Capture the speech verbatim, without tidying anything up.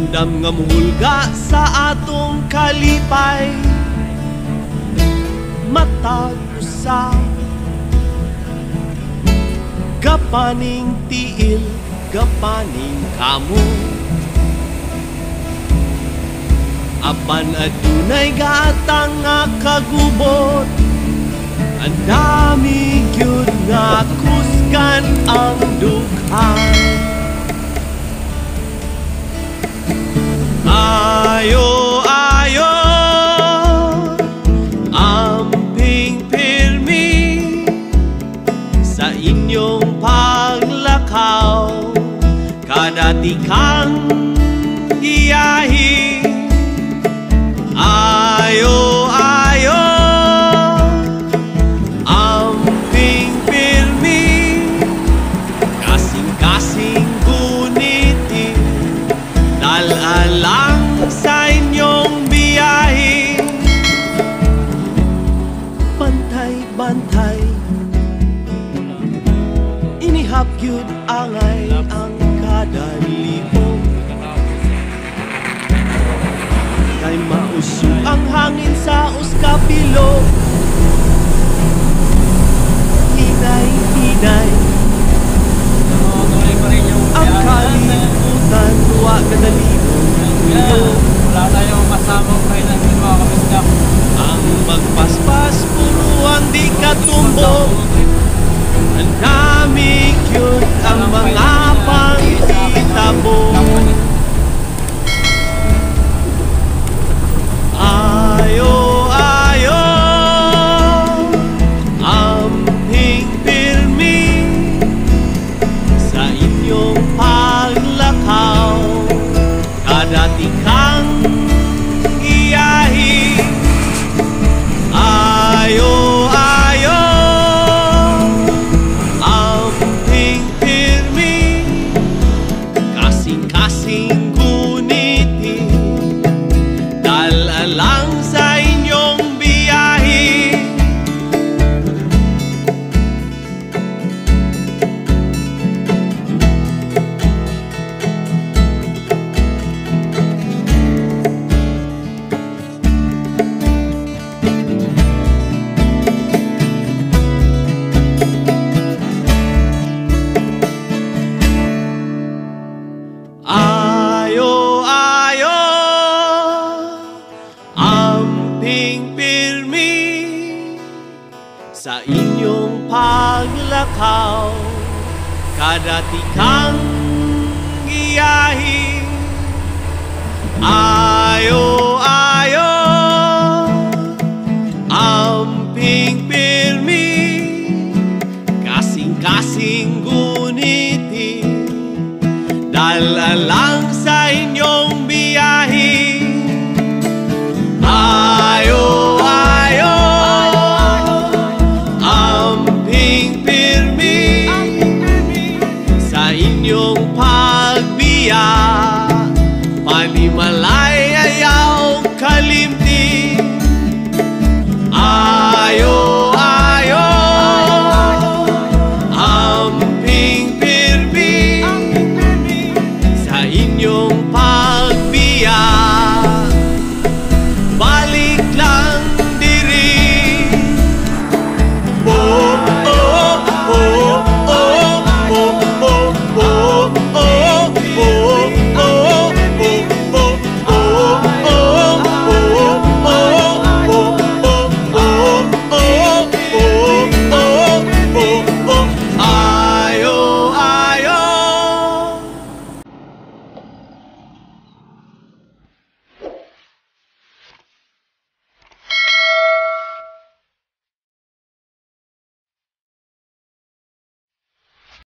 Andam nga muhulga sa atong kalipay, matag usa gapaning tiil, gapaning kamo. Apan adunay gatang nga kagubot, ang dami gyud nga kusgan ang dughan. Ayo, ayo, amping pirmi sa inyong paglakaw, kadati kang hiyahi. Ayo, ayo, amping pirmi, kasing-kasing guniti, dal-alang sa inyong biyahe. Bantay-bantay, inihap yun angay ang kada libong. Kay mausog ang hangin sa uskapilo, hinay-hinay ang kalibutan, tuwa kadalibong. Wala tayong masamang kailan din mga kamisdak. Ang magpaspas, puro ang di katumbok, ang dami cute ang mga pangitabo. Ayo, ayo, amping pirmi sa inyong paglakaw, kadati kang iyahi. Ayo, ayo, amping pirmi, kasing-kasing guniti, dal-alang sa inyong biyahe. Ayo, ayo, amping pirmi sa inyong paglakaw, kadati kang iyahi. Ayo, ayo, amping pirmi, kasing-kasing guniti, dal-alang sa inyong biyahe. Ayo, ayo, amping pirmi sa inyong pagbiya, panimalay